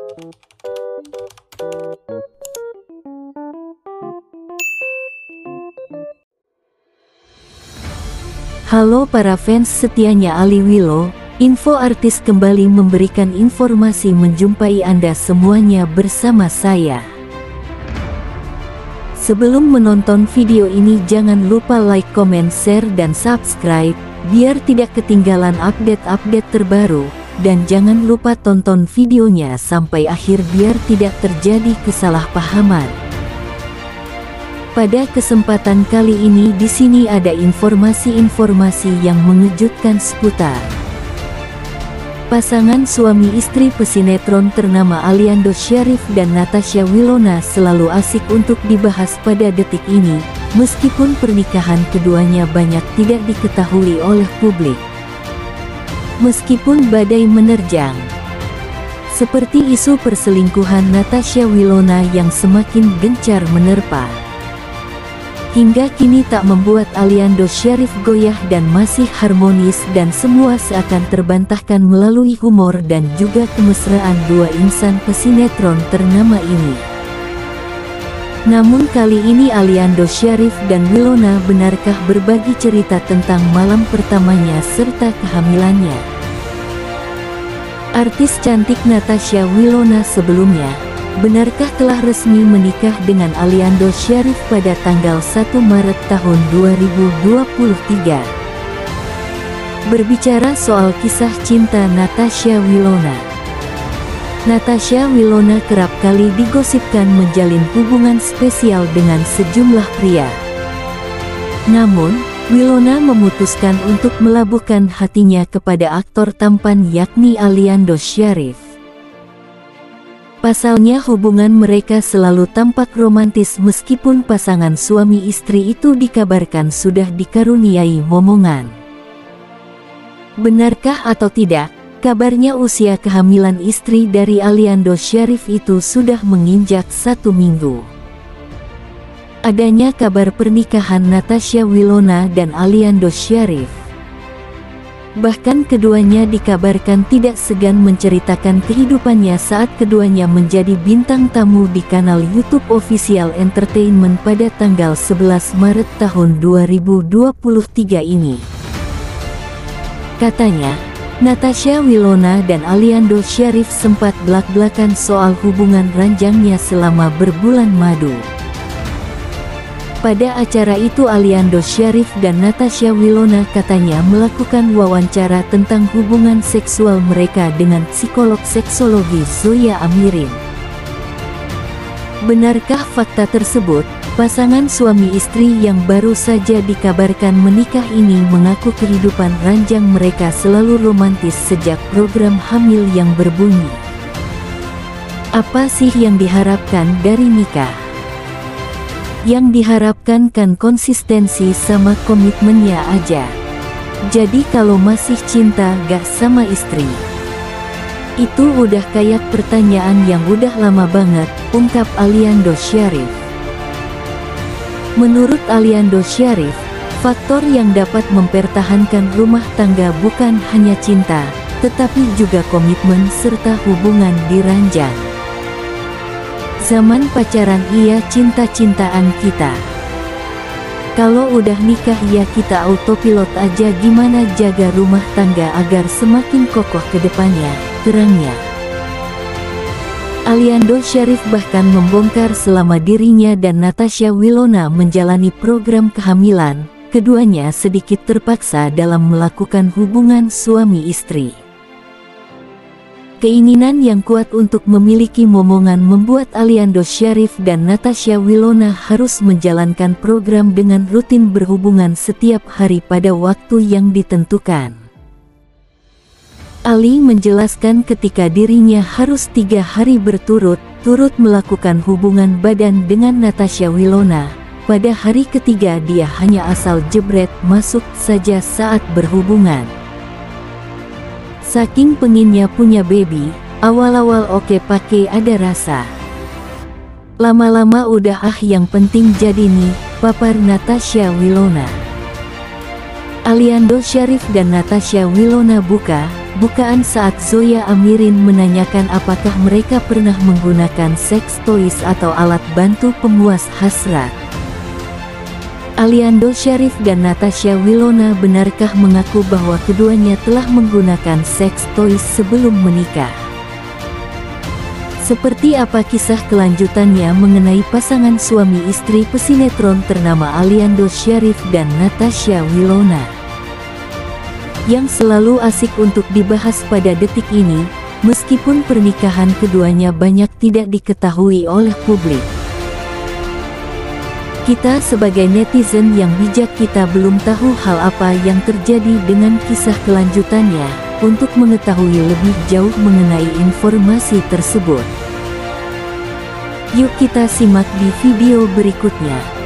Halo para fans setianya Ali Willow, info artis kembali memberikan informasi menjumpai Anda semuanya bersama saya. Sebelum menonton video ini jangan lupa like, comment, share, dan subscribe, biar tidak ketinggalan update-update terbaru, dan jangan lupa tonton videonya sampai akhir biar tidak terjadi kesalahpahaman. Pada kesempatan kali ini di sini ada informasi-informasi yang mengejutkan seputar pasangan suami istri pesinetron ternama Aliando Syarif dan Natasha Wilona selalu asik untuk dibahas pada detik ini, meskipun pernikahan keduanya banyak tidak diketahui oleh publik. Meskipun badai menerjang, seperti isu perselingkuhan Natasha Wilona yang semakin gencar menerpa, hingga kini tak membuat Aliando Syarif goyah dan masih harmonis dan semua seakan terbantahkan melalui humor dan juga kemesraan dua insan pesinetron ternama ini. Namun kali ini Aliando Syarif dan Wilona benarkah berbagi cerita tentang malam pertamanya serta kehamilannya? Artis cantik Natasha Wilona sebelumnya, benarkah telah resmi menikah dengan Aliando Syarif pada tanggal 1 Maret tahun 2023? Berbicara soal kisah cinta Natasha Wilona, Natasha Wilona kerap kali digosipkan menjalin hubungan spesial dengan sejumlah pria. Namun, Wilona memutuskan untuk melabuhkan hatinya kepada aktor tampan yakni Aliando Syarif. Pasalnya hubungan mereka selalu tampak romantis meskipun pasangan suami istri itu dikabarkan sudah dikaruniai momongan. Benarkah atau tidak, kabarnya usia kehamilan istri dari Aliando Syarif itu sudah menginjak 1 minggu. Adanya kabar pernikahan Natasha Wilona dan Aliando Syarif. Bahkan keduanya dikabarkan tidak segan menceritakan kehidupannya saat keduanya menjadi bintang tamu di kanal YouTube Official Entertainment pada tanggal 11 Maret tahun 2023 ini. Katanya, Natasha Wilona dan Aliando Syarif sempat belak-belakan soal hubungan ranjangnya selama berbulan madu. Pada acara itu Aliando Syarif dan Natasha Wilona katanya melakukan wawancara tentang hubungan seksual mereka dengan psikolog seksologi Zoya Amirin. Benarkah fakta tersebut? Pasangan suami istri yang baru saja dikabarkan menikah ini mengaku kehidupan ranjang mereka selalu romantis sejak program hamil yang berbunyi. Apa sih yang diharapkan dari nikah? Yang diharapkan kan konsistensi sama komitmennya aja. Jadi kalau masih cinta gak sama istri? Itu udah kayak pertanyaan yang udah lama banget, ungkap Aliando Syarif. Menurut Aliando Syarif, faktor yang dapat mempertahankan rumah tangga bukan hanya cinta, tetapi juga komitmen serta hubungan di ranjang. Zaman pacaran iya cinta-cintaan kita. Kalau udah nikah ya kita autopilot aja gimana jaga rumah tangga agar semakin kokoh ke depannya, terangnya. Aliando Syarif bahkan membongkar selama dirinya dan Natasha Wilona menjalani program kehamilan, keduanya sedikit terpaksa dalam melakukan hubungan suami istri. Keinginan yang kuat untuk memiliki momongan membuat Aliando Syarif dan Natasha Wilona harus menjalankan program dengan rutin berhubungan setiap hari pada waktu yang ditentukan. Ali menjelaskan ketika dirinya harus 3 hari berturut-turut melakukan hubungan badan dengan Natasha Wilona. Pada hari ketiga dia hanya asal jebret masuk saja saat berhubungan. Saking pengennya punya baby, awal-awal oke pakai ada rasa. Lama-lama udah yang penting jadi nih, papar Natasha Wilona. Aliando Syarif dan Natasha Wilona buka Bukaan saat Zoya Amirin menanyakan apakah mereka pernah menggunakan seks toys atau alat bantu pemuas hasrat. Aliando Syarif dan Natasha Wilona benarkah mengaku bahwa keduanya telah menggunakan seks toys sebelum menikah? Seperti apa kisah kelanjutannya mengenai pasangan suami istri pesinetron ternama Aliando Syarif dan Natasha Wilona? Yang selalu asik untuk dibahas pada detik ini, meskipun pernikahan keduanya banyak tidak diketahui oleh publik. Kita sebagai netizen yang bijak, kita belum tahu hal apa yang terjadi dengan kisah kelanjutannya. Untuk mengetahui lebih jauh mengenai informasi tersebut, yuk kita simak di video berikutnya.